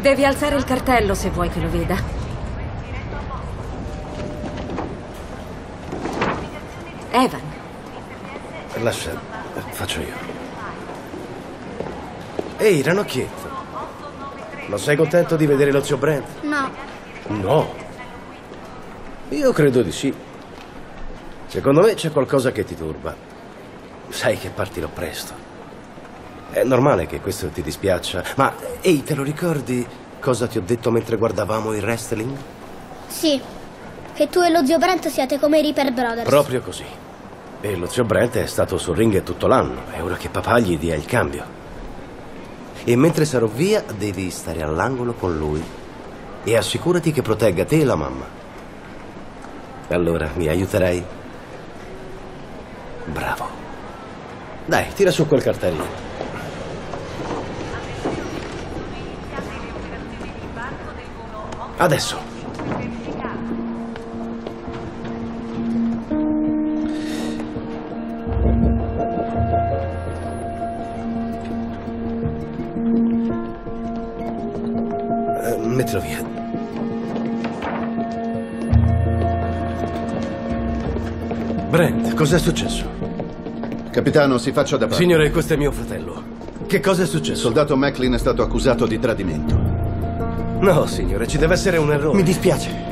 Devi alzare il cartello se vuoi che lo veda. Evan. Lascia, faccio io. Ehi, ranocchietto. Non sei contento di vedere lo zio Brent? No. No. Io credo di sì. Secondo me c'è qualcosa che ti turba. Sai che partirò presto. È normale che questo ti dispiaccia. Ma, ehi, te lo ricordi cosa ti ho detto mentre guardavamo il wrestling? Sì. Che tu e lo zio Brent siete come i Ripper Brothers. Proprio così. E lo zio Brent è stato sul ring tutto l'anno. È ora che papà gli dia il cambio. E mentre sarò via, devi stare all'angolo con lui. E assicurati che protegga te e la mamma. Allora, mi aiuterai? Bravo. Dai, tira su quel cartello. Adesso. Mettilo via. Brent, cos'è successo? Capitano, si faccia da parte. Signore, questo è mio fratello. Che cosa è successo? Il soldato Macklin è stato accusato di tradimento. No, signore, ci deve essere un errore. Mi dispiace.